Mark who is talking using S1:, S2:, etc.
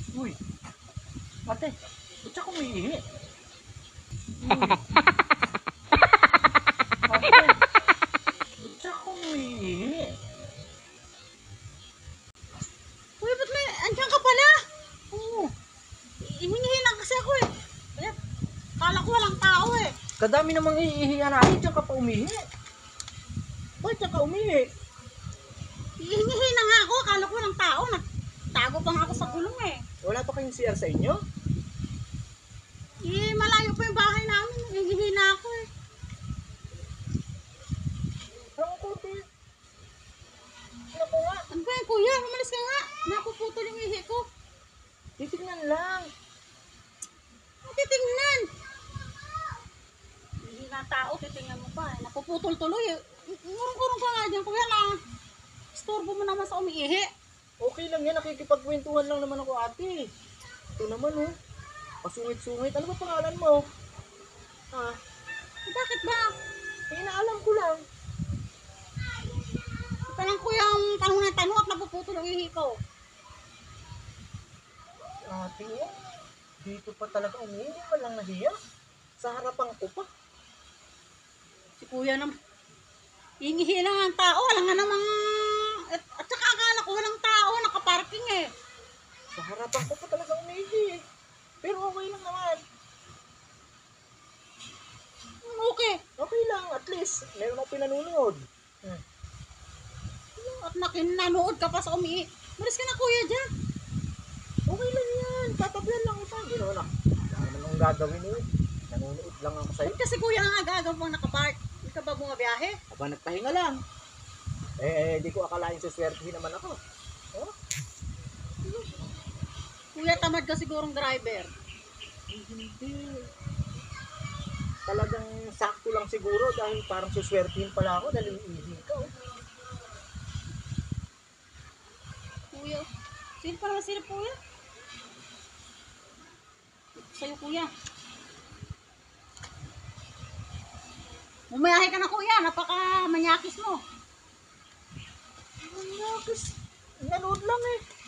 S1: Uy, ate, ba't siya kumiihi? Ate, ba't siya kumiihi?
S2: Uy, ba't may, andyan ka pala?
S1: Oo,
S2: Hihingi lang kasi ako eh. Kaya, kala ko walang tao eh.
S1: kadami namang iihiyan natin, diyan ka pa umihi. Ba't diyan ka umihi?
S2: Hihingi na nga ako, kala ko walang tao. Nagtago pa nga ako sa gulong eh.
S1: Wala pa kayong CR sa inyo?
S2: Eh, malayo pa yung bahay namin. Hihingi na ako eh.
S1: Ang kunti. Naku nga,
S2: Ano ba yan, kuya? Umalis ka nga. Nakuputol yung ihi ko.
S1: titignan lang.
S2: Ang titingnan. Hindi na tao, titingnan mo pa eh. Napuputol tuloy eh. Ngurong-ngurong ka nga dyan, kuya na. Istorbo mo naman sa umiihi.
S1: Okay lang yan, nakikipagkwentuhan lang naman ako ate. Ito naman oh, pasungit-sungit. Ano ba pangalan mo? Ha?
S2: Bakit ba?
S1: Inaalam ko lang.
S2: Ito lang kuya ang tanong ng tanong at napuputol yung ihi ko.
S1: Ate, oh, dito pa talaga umihi, hindi pa lang nahiya. Sa harapan ko pa.
S2: Si kuya naman. Hingihi lang ang tao. Wala nga namang... At saka akala ko walang tao. Nakaparking eh.
S1: Sa harapan ko pa talaga umihi. Pero okay lang naman.
S2: Okay.
S1: Okay lang, at least meron ako pinanonood.
S2: At nanood ka pa sa umihi. Malis ka na kuya dyan.
S1: Okay lang yan, tatablan lang kita. Hindi naman ako. Wala naman akong gagawin eh. Nanonood lang ako sa'yo.
S2: Ba't kasi kuya ang agagaw pang nakapark? Hindi ka ba bumabiyahe?
S1: Aba, nagpahinga lang. Di ko akalain suswertihin naman ako. Oh?
S2: Kuya, tamad ka sigurong driver.
S1: Hindi. Talagang sakto lang siguro dahil parang suswertihin pala ako dahil iihi ka. Oh.
S2: Kuya, sino pa naman sila kuya? Sa'yo kuya. Umayahe ka na kuya, napaka manyakis mo.
S1: Ano, nanood lang eh.